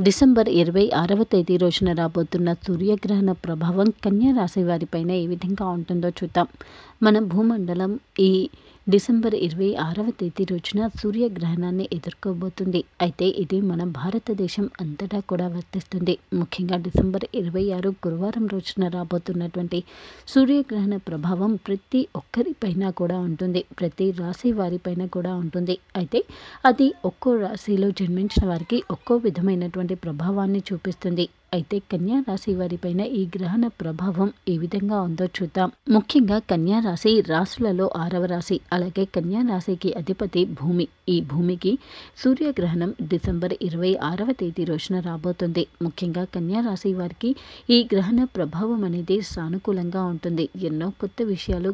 December 26వ తేదీ రోజున రాబోతున్న సూర్యగ్రహణ ప్రభావం కన్యా రాశి వారిపైన ఏ విధంగా ఉంటుందో చూద్దాం. మన భూమండలం ఈ డిసెంబర్ 26వ తేదీ రోజున సూర్యగ్రహణాన్ని ఎదుర్కోబోతుంది. అయితే ఇది మన భారతదేశం అంతటా కూడా వర్తిస్తుంది. ముఖ్యంగా డిసెంబర్ 26 గురువారం రోజున రాబోతున్నటువంటి సూర్యగ్రహణ ప్రభావం ప్రతి ఒక్కరిపైన కూడా ఉంటుంది. ప్రతి రాశి వారిపైన కూడా ఉంటుంది. అయితే అది ఒక్కో రాశిలో జన్మించిన వారికి ఒక్కో విధమైనటువంటి ప్రభావాన్ని చూపిస్తుంది. అయితే కన్యా రాశి వారిపైన ఈ గ్రహణ ప్రభావం ఏ విధంగా ఉందో చూద్దాం. ముఖ్యంగా కన్యా రాశి రాశులలో 6వ రాశి. అలాగే కన్యా రాశికి అధిపతి భూమి. ఈ భూమికి సూర్యగ్రహణం డిసెంబర్ 26వ తేదీ రోజున రాబోతుంది. ముఖ్యంగా కన్యా రాశి వారికి ఈ గ్రహణ ప్రభావం అనేది సానుకూలంగా ఉంటుంది. ఎన్నో కొత్త విషయాలు,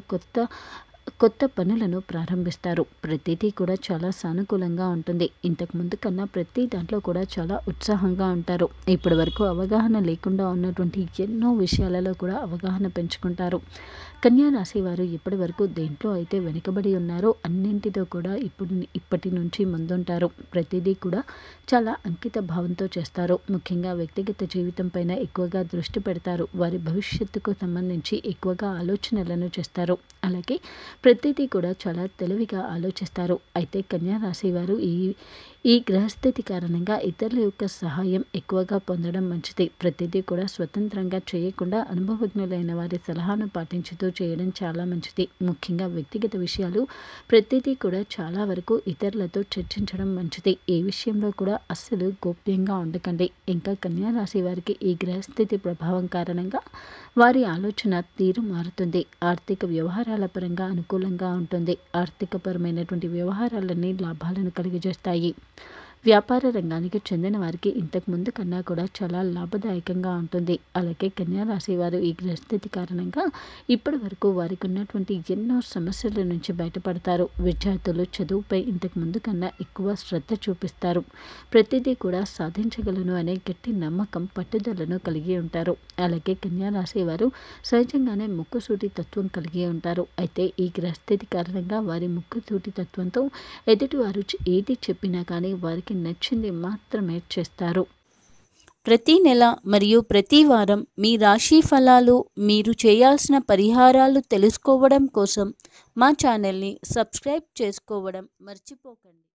కొత్త పనులను ప్రారంభిస్తారు. ప్రతిదీ కూడా చాలా సానుకూలంగా ఉంటుంది. ఇంతకు ముందు కన్నా ప్రతి దాంట్లో కూడా చాలా ఉత్సాహంగా ఉంటారు. ఇప్పటి వరకు అవగాహన లేకుండా ఉన్నటువంటి ఎన్నో విషయాలలో కూడా అవగాహన పెంచుకుంటారు. కన్యా రాశి వారు ఇప్పటి వరకు దేంట్లో అయితే వెనుకబడి ఉన్నారో అన్నింటితో కూడా ఇప్పటి నుంచి ముందుంటారు. ప్రతిదీ కూడా చాలా అంకిత భావంతో చేస్తారు. ముఖ్యంగా వ్యక్తిగత జీవితం పైన ఎక్కువగా దృష్టి పెడతారు. వారి భవిష్యత్తుకు సంబంధించి ఎక్కువగా ఆలోచనలను చేస్తారు. అలాగే ప్రతిదీ కూడా చాలా తెలివిగా ఆలోచిస్తారు. అయితే కన్యా రాశి వారు ఈ గ్రహస్థితి కారణంగా ఇతరుల యొక్క సహాయం ఎక్కువగా పొందడం మంచిది. ప్రతిదీ కూడా స్వతంత్రంగా చేయకుండా అనుభవజ్ఞులైన వారి సలహాను పాటించుతూ చేయడం చాలా మంచిది. ముఖ్యంగా వ్యక్తిగత విషయాలు ప్రతిదీ కూడా చాలా వరకు ఇతరులతో చర్చించడం మంచిది. ఏ విషయంలో కూడా అస్సలు గోప్యంగా ఉండకండి. ఇంకా కన్యా రాశి వారికి ఈ గ్రహస్థితి ప్రభావం కారణంగా వారి ఆలోచన తీరు మారుతుంది. ఆర్థిక వ్యవహారాల పరంగా అనుకూలంగా ఉంటుంది. ఆర్థికపరమైనటువంటి వ్యవహారాలన్నీ లాభాలను కలిగజేస్తాయి. వ్యాపార రంగానికి చెందిన వారికి ఇంతకు ముందు కన్నా కూడా చాలా లాభదాయకంగా ఉంటుంది. అలాగే కన్యా రాశి వారు ఈ గ్రహస్థితి కారణంగా ఇప్పటి వరకు వారికి ఉన్నటువంటి ఎన్నో సమస్యల నుంచి బయటపడతారు. విద్యార్థులు చదువుపై ఇంతకు ముందు కన్నా ఎక్కువ శ్రద్ధ చూపిస్తారు. ప్రతిదీ కూడా సాధించగలను అనే గట్టి నమ్మకం, పట్టుదలను కలిగి ఉంటారు. అలాగే కన్యా రాశి వారు సహజంగానే ముక్కుసూటి తత్వం కలిగి ఉంటారు. అయితే ఈ గ్రహస్థితి కారణంగా వారి ముక్కుసూటి తత్వంతో ఎదుటివారు ఏది చెప్పినా కానీ వారికి నచ్చింది మాత్రమే చేస్తారు. ప్రతి నెల మరియు ప్రతి వారం మీ రాశి ఫలాలు, మీరు చేయాల్సిన పరిహారాలు తెలుసుకోవడం కోసం మా ఛానల్ని సబ్స్క్రైబ్ చేసుకోవడం మర్చిపోకండి.